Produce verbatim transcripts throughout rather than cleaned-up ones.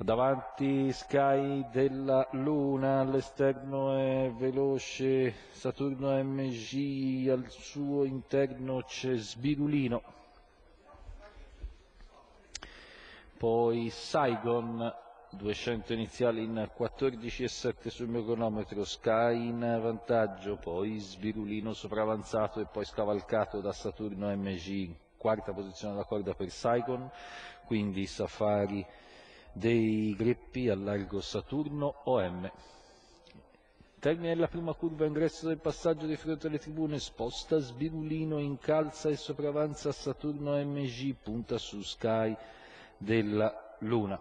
Davanti Sky della Luna, all'esterno è veloce Saturno M G, al suo interno c'è Sbirulino, poi Saigon, duecento iniziali in quattordici e sette sul mio cronometro, Sky in vantaggio, poi Sbirulino sopravanzato e poi scavalcato da Saturno M G, quarta posizione alla corda per Saigon, quindi Safari dei Greppi al largo Saturno O M. Termine della prima curva, ingresso del passaggio di fronte alle tribune, sposta Sbirulino, incalza e sopravanza Saturno M G, punta su Sky della Luna.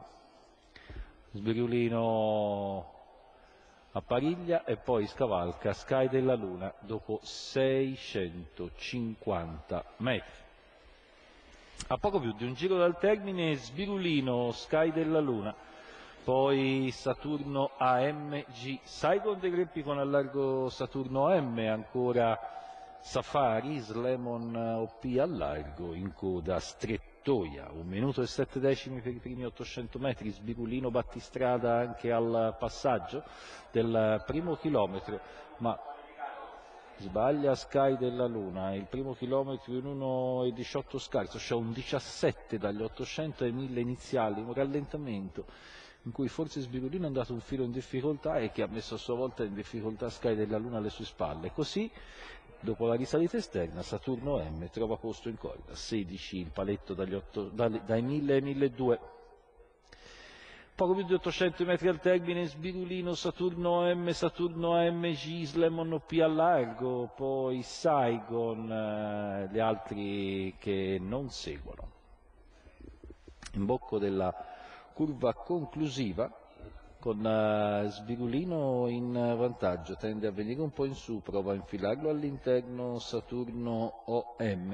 Sbirulino appariglia e poi scavalca Sky della Luna dopo seicentocinquanta metri. A poco più di un giro dal termine, Sbirulino, Sky della Luna, poi Saturno A M G, Saigon dei Greppi con al largo Saturno A M, ancora Safari, Slemon O P al largo, in coda Strettoia, un minuto e sette decimi per i primi ottocento metri, Sbirulino battistrada anche al passaggio del primo chilometro, ma sbaglia Sky della Luna, il primo chilometro in uno e diciotto scarso, c'è un diciassette dagli ottocento ai mille iniziali, un rallentamento in cui forse Sbirulino è andato un filo in difficoltà e che ha messo a sua volta in difficoltà Sky della Luna alle sue spalle. Così, dopo la risalita esterna, Saturno M trova posto in corda, sedici il paletto dagli otto, dai, dai mille ai milleduecento. Poco più di ottocento metri al termine, Sbirulino, Saturno M, Saturno A M G, Slemon O P al largo, poi Saigon, eh, gli altri che non seguono. In bocco della curva conclusiva, con uh, Sbirulino in vantaggio, tende a venire un po' in su, prova a infilarlo all'interno Saturno O M.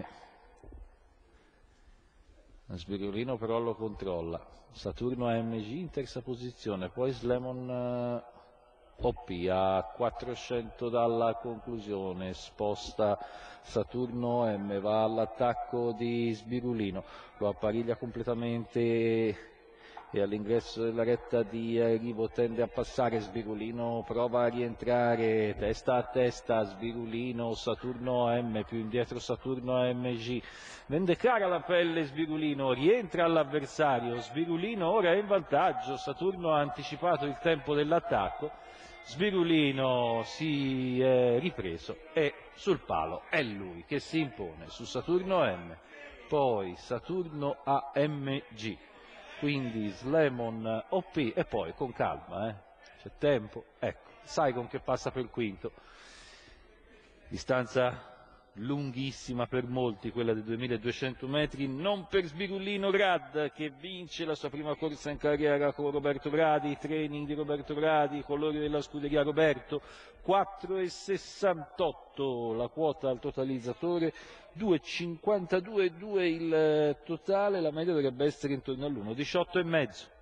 Sbirulino però lo controlla. Saturno A M G in terza posizione, poi Slemon uh, O P a quattrocento dalla conclusione, sposta Saturno O M, va all'attacco di Sbirulino, lo appariglia completamente e all'ingresso della retta di arrivo tende a passare, Sbirulino prova a rientrare, testa a testa, Sbirulino, Saturno A M, più indietro Saturno A M G, vende cara la pelle Sbirulino, rientra all'avversario, Sbirulino ora è in vantaggio, Saturno ha anticipato il tempo dell'attacco, Sbirulino si è ripreso e sul palo è lui che si impone su Saturno M, poi Saturno A M G. Quindi Slemon O P e poi con calma, eh? C'è tempo, ecco, Saigon che passa per il quinto, distanza lunghissima per molti, quella di duemiladuecento metri, non per Sbirulino Grad che vince la sua prima corsa in carriera con Roberto Gradi, training di Roberto Gradi, colori della scuderia Roberto, quattro e sessantotto la quota al totalizzatore, due e cinquantadue due il totale, la media dovrebbe essere intorno all'uno, diciotto e mezzo.